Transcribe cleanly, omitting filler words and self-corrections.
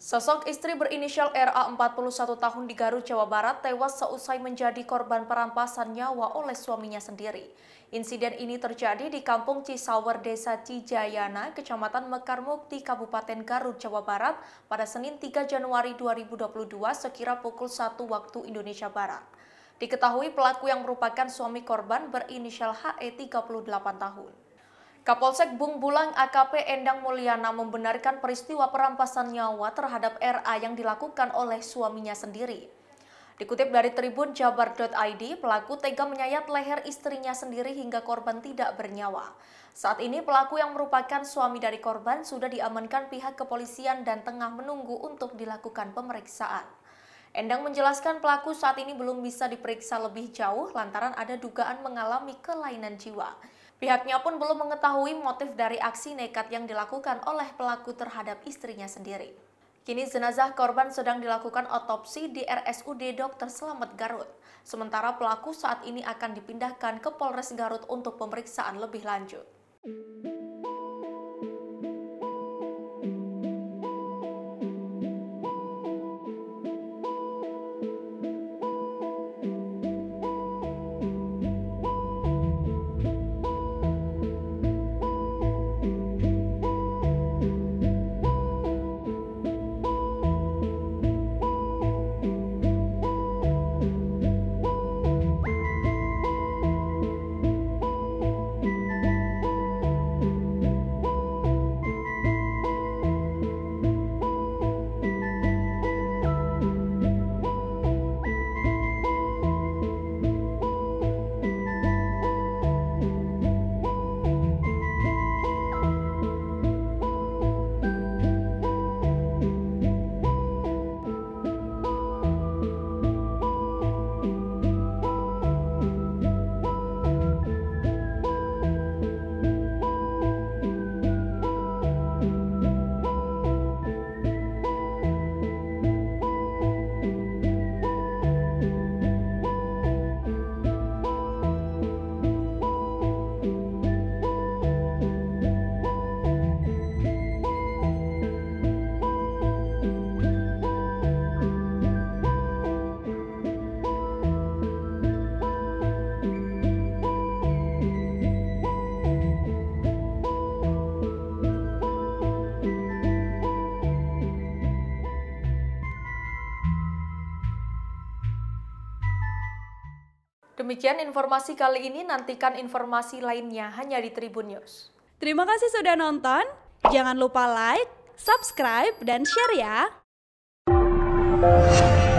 Sosok istri berinisial RA 41 tahun di Garut, Jawa Barat tewas seusai menjadi korban perampasan nyawa oleh suaminya sendiri. Insiden ini terjadi di Kampung Cisawer, Desa Cijayana, Kecamatan Mekarmukti, Kabupaten Garut, Jawa Barat pada Senin 3 Januari 2022 sekira pukul 1 waktu Indonesia Barat. Diketahui pelaku yang merupakan suami korban berinisial HE 38 tahun. Kapolsek Bung Bulang AKP Endang Mulyana membenarkan peristiwa perampasan nyawa terhadap RA yang dilakukan oleh suaminya sendiri. Dikutip dari Tribun Jabar.id, pelaku tega menyayat leher istrinya sendiri hingga korban tidak bernyawa. Saat ini pelaku yang merupakan suami dari korban sudah diamankan pihak kepolisian dan tengah menunggu untuk dilakukan pemeriksaan. Endang menjelaskan pelaku saat ini belum bisa diperiksa lebih jauh lantaran ada dugaan mengalami kelainan jiwa. Pihaknya pun belum mengetahui motif dari aksi nekat yang dilakukan oleh pelaku terhadap istrinya sendiri. Kini jenazah korban sedang dilakukan otopsi di RSUD Dr. Slamet Garut. Sementara pelaku saat ini akan dipindahkan ke Polres Garut untuk pemeriksaan lebih lanjut. Demikian informasi kali ini, nantikan informasi lainnya hanya di Tribun News. Terima kasih sudah nonton, jangan lupa like, subscribe, dan share ya!